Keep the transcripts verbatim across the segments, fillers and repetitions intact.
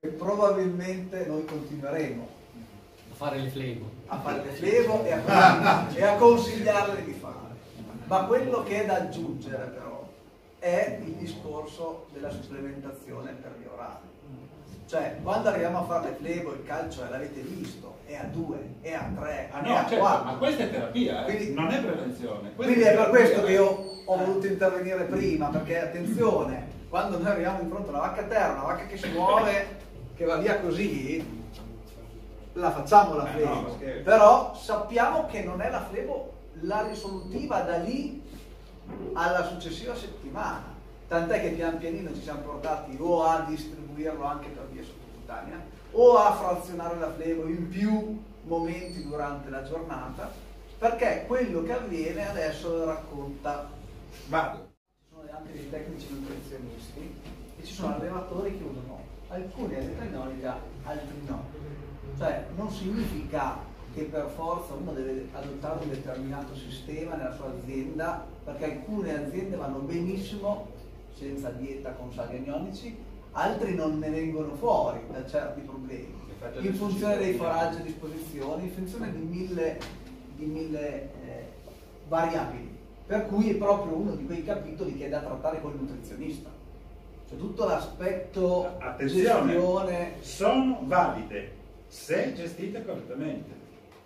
E probabilmente noi continueremo a fare le flebo, a fare le flebo e a, e a consigliarle di fare. Ma quello che è da aggiungere però è il discorso della supplementazione per gli orali. Cioè, quando arriviamo a fare le flebo, il calcio, l'avete visto, è a due, è a tre, ah, è no, a certo, quattro. ma questa è terapia, eh? Quindi, non è prevenzione. Quindi è per questo che io ho voluto intervenire prima, perché attenzione, quando noi arriviamo di fronte a una vacca a terra, una vacca che si muove, che va via così, la facciamo la flebo, no, però sappiamo che non è la flebo la risolutiva da lì alla successiva settimana, tant'è che pian pianino ci siamo portati o a distribuirlo anche per via sottocutanea o a frazionare la flebo in più momenti durante la giornata, perché quello che avviene adesso lo racconta. Vado. Ci sono anche dei tecnici nutrizionisti e ci sono allevatori che usano alcuni all'etanolica, altri no. Cioè non significa che per forza uno deve adottare un determinato sistema nella sua azienda, perché alcune aziende vanno benissimo senza dieta con sali anionici, altri non ne vengono fuori da certi problemi, in funzione dei foraggi a disposizione, in funzione di mille, di mille eh, variabili, per cui è proprio uno di quei capitoli che è da trattare col nutrizionista. Cioè tutto l'aspetto gestione sono valide se gestite correttamente.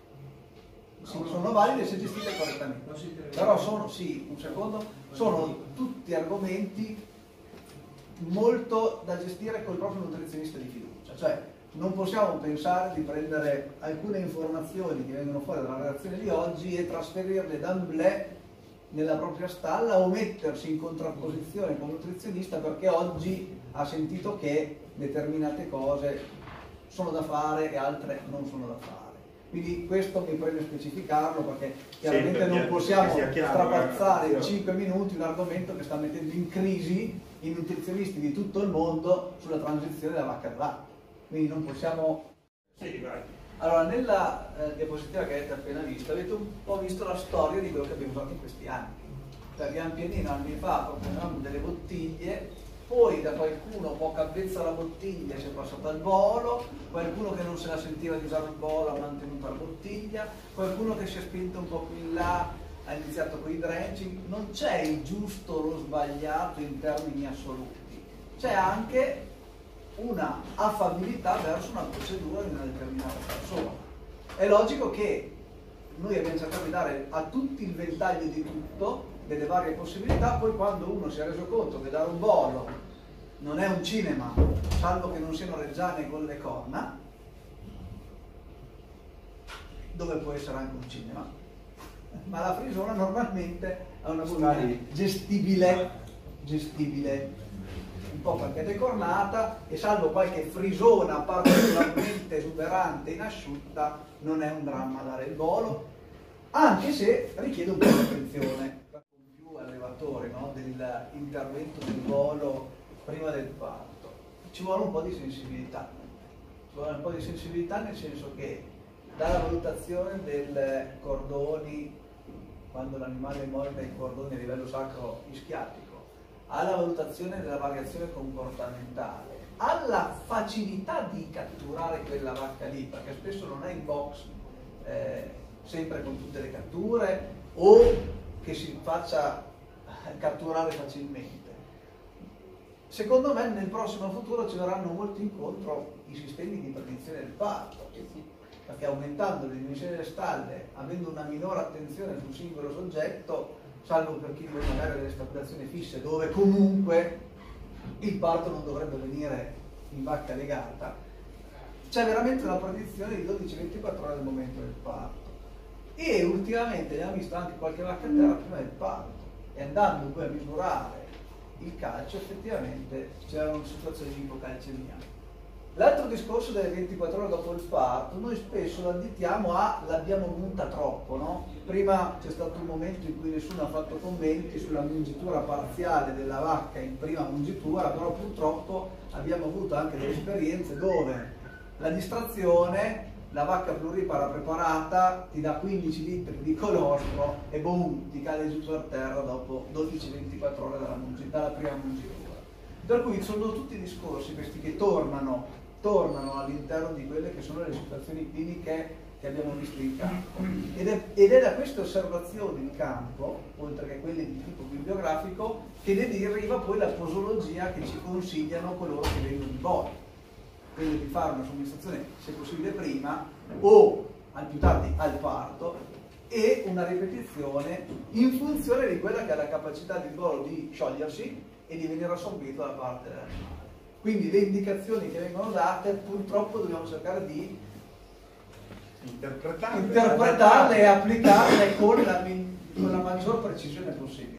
Sì, sono valide se gestite correttamente, però sono, sì, un secondo, sono tutti argomenti molto da gestire col proprio nutrizionista di fiducia. Cioè non possiamo pensare di prendere alcune informazioni che vengono fuori dalla relazione di oggi e trasferirle d'emblée nella propria stalla o mettersi in contrapposizione con il nutrizionista perché oggi ha sentito che determinate cose sono da fare e altre non sono da fare. Quindi questo mi preme specificarlo perché chiaramente sì, non possiamo strapazzare in cinque minuti un argomento che sta mettendo in crisi i nutrizionisti di tutto il mondo sulla transizione da vacca al latte. Quindi non possiamo... Sì, vai. Allora, nella eh, diapositiva che avete appena visto, avete un po' visto la storia di quello che abbiamo fatto in questi anni. Cioè, pian pianino, anni fa, proponevamo delle bottiglie, poi da qualcuno poca avvezza alla bottiglia si è passato al volo, qualcuno che non se la sentiva di usare il volo ha mantenuto la bottiglia, qualcuno che si è spinto un po' più in là ha iniziato con i drenching. Non c'è il giusto o lo sbagliato in termini assoluti, c'è anche una affabilità verso una procedura di una determinata persona. È logico che noi abbiamo cercato di dare a tutti il ventaglio di tutto, delle varie possibilità, poi quando uno si è reso conto che dare un volo non è un cinema, salvo che non siano reggiane con le corna, dove può essere anche un cinema, ma la frisona normalmente è una bottiglia gestibile, gestibile, un po' perché è decornata e salvo qualche frisona particolarmente esuberante in asciutta non è un dramma dare il volo, anche se richiede un po' di attenzione con più allevatori, no? Dell'intervento del volo prima del parto. Ci vuole un po' di sensibilità, ci vuole un po' di sensibilità nel senso che dalla valutazione dei cordoni, quando l'animale morda i cordoni a livello sacro ischiatico, alla valutazione della variazione comportamentale, alla facilità di catturare quella vacca lì, perché spesso non è in box eh, sempre con tutte le catture o che si faccia catturare facilmente. Secondo me nel prossimo futuro ci verranno molto incontro i sistemi di predizione del parto, perché aumentando le dimensioni delle stalle, avendo una minore attenzione sul singolo soggetto, salvo per chi vuole magari delle stabulazioni fisse, dove comunque il parto non dovrebbe venire in vacca legata, c'è veramente una predizione di dodici ventiquattro ore al momento del parto. E ultimamente abbiamo visto anche qualche vacca a terra prima del parto, e andando poi a misurare il calcio, effettivamente c'era una situazione di ipocalcemia. L'altro discorso delle ventiquattro ore dopo il parto, noi spesso lo additiamo a l'abbiamo munta troppo, no? Prima c'è stato un momento in cui nessuno ha fatto commenti sulla mungitura parziale della vacca in prima mungitura, però purtroppo abbiamo avuto anche delle esperienze dove la distrazione, la vacca pluripara preparata ti dà quindici litri di colostro e boom, ti cade giù per terra dopo dodici ventiquattro ore dalla, dalla prima mungitura. Per cui sono tutti discorsi questi che tornano tornano all'interno di quelle che sono le situazioni cliniche che abbiamo visto in campo. Ed è, ed è da queste osservazioni in campo, oltre che quelle di tipo bibliografico, che ne deriva poi la posologia che ci consigliano coloro che vengono in bolla. Quindi di fare una somministrazione, se possibile prima, o al più tardi al parto, e una ripetizione in funzione di quella che è la capacità del golo di sciogliersi e di venire assorbito da parte dell'animale. Quindi le indicazioni che vengono date purtroppo dobbiamo cercare di interpretarle, interpretarle e applicarle con la, con la maggior precisione possibile.